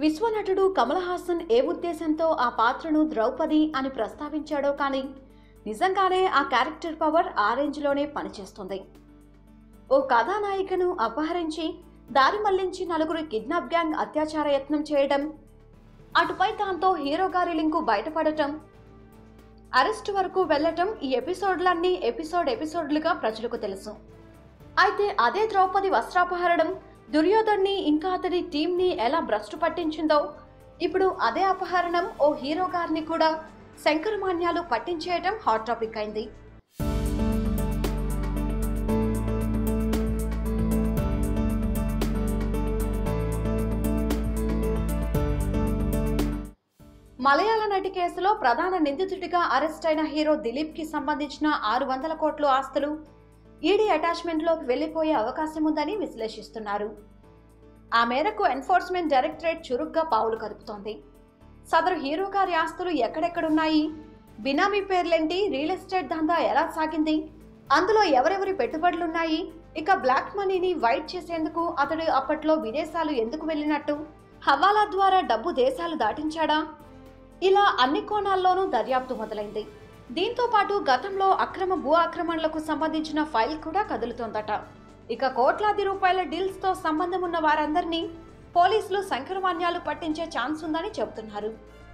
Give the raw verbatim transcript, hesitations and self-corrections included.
విశ్వనటుడు కమల్ హాసన్ ఏ ఉద్దేశంతో ఆ పాత్రను ద్రౌపది అని ప్రస్తావించాడో కానీ నిజంగానే ఆ క్యారెక్టర్ పవర్ ఆ రేంజ్లోనే పనిచేస్తుంది. ఓ కథానాయికను అపహరించి దారి మళ్లించి నలుగురు కిడ్నాప్ గ్యాంగ్ అత్యాచార యత్నం చేయడం, అటుపై దాంతో హీరో గారి లింకు బయటపడటం, అరెస్ట్ వరకు వెళ్లటం ఈ ఎపిసోడ్లన్నీ ఎపిసోడ్ ఎపిసోడ్లుగా ప్రజలకు తెలుసు. అయితే అదే ద్రౌపది వస్త్రాపహరణం దుర్యోధన్ని ఇంకా అతడి టీంని ఎలా భ్రష్టు పట్టించిందో, ఇప్పుడు అదే అపహరణం ఓ హీరో గారిని కూడా శంకరమాన్యాలు పట్టించేయటం హాట్ టాపిక్ అయింది. మలయాళ నటి కేసులో ప్రధాన నిందితుడిగా అరెస్ట్ అయిన హీరో దిలీప్ కి సంబంధించిన ఆరు వందల కోట్ల ఆస్తులు ఈడీ అటాచ్మెంట్లోకి వెళ్లిపోయే అవకాశం ఉందని విశ్లేషిస్తున్నారు. ఆ మేరకు ఎన్ఫోర్స్మెంట్ డైరెక్టరేట్ చురుగ్గా పావులు కదుపుతోంది. సదరు హీరో గారి ఆస్తులు ఎక్కడెక్కడున్నాయి, బినామీ పేర్లేంటి, రియల్ ఎస్టేట్ దందా ఎలా సాగింది, అందులో ఎవరెవరి పెట్టుబడులున్నాయి, ఇక బ్లాక్ మనీని వైట్ చేసేందుకు అతడు అప్పట్లో విదేశాలు ఎందుకు వెళ్ళినట్టు, హవాలా ద్వారా డబ్బు దేశాలు దాటించాడా, ఇలా అన్ని కోణాల్లోనూ దర్యాప్తు మొదలైంది. దీంతో పాటు గతంలో అక్రమ భూ ఆక్రమణలకు సంబంధించిన ఫైల్ కూడా కదులుతోందట. ఇక కోట్లాది రూపాయల డీల్స్ తో సంబంధం ఉన్న వారందరినీ పోలీసులు శంకరమాన్యాలు పట్టించే ఛాన్స్ ఉందని చెబుతున్నారు.